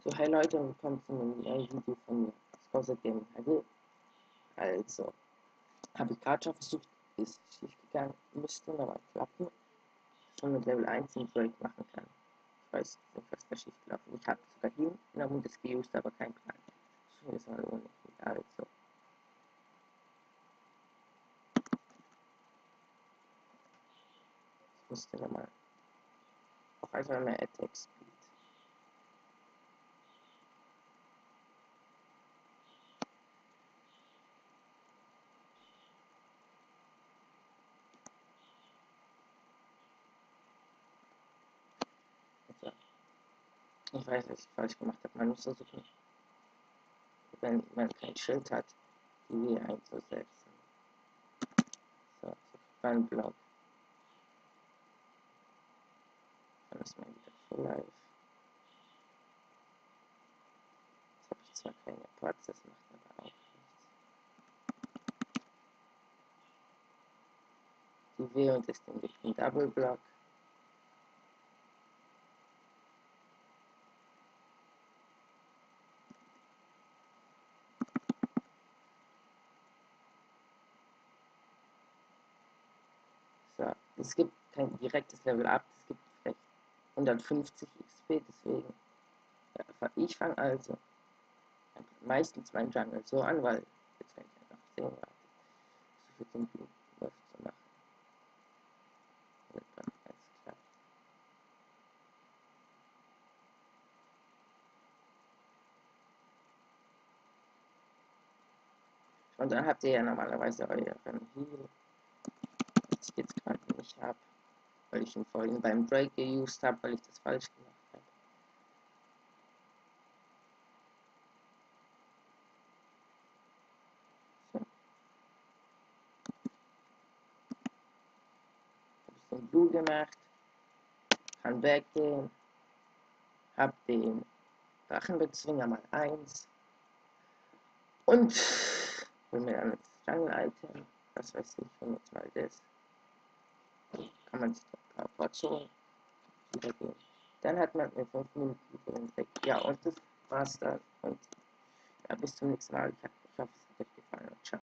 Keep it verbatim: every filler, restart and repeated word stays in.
So, hey Leute, und willkommen zu einem neuen Video von mir. Exposed Gaming H D. Also, habe ich gerade schon versucht, ist schief gegangen, müsste aber klappen, schon mit Level eins einen Break machen kann. Ich weiß nicht, was da schief gelaufen. Ich habe sogar Heal in der Runde geused, aber kein Plan. Schon ist mal ohne. Also. Ich müsste nochmal auch einfach mehr Attack Speed. Also, ich weiß, was ich falsch gemacht habe. Man muss versuchen, wenn man kein Schild hat, die wir einzusetzen. So, so ein Block. Dann ist man wieder full life. Jetzt habe ich zwar keine Parts, das macht aber auch nichts. Die W und das Ding gibt einen Double Block. So, es gibt kein direktes Level Up, es gibt vielleicht hundertfünfzig X P, deswegen ja, ich fange also meistens meinen Jungle so an, weil jetzt kann ich einfach sehen, warte, so viel zum Buff zu machen. Und dann ganz klar. Und dann habt ihr ja normalerweise euren Heal, was ich jetzt gerade nicht habe, weil ich ihn vorhin beim Break geused habe, weil ich das falsch gemacht habe. So. Habe ich den Blue gemacht, kann weggehen, hab den Drachenbezwinger mal eins und hol mir dann das Jungle-Item, was weiß ich, hol jetzt mal das. Kann man sich da drauf holen, wieder gehen. Dann hat man eine fünf Minuten Video weg. Ja, und das war's dann. Und ja, bis zum nächsten Mal. Ich hoffe, es hat euch gefallen. Ciao.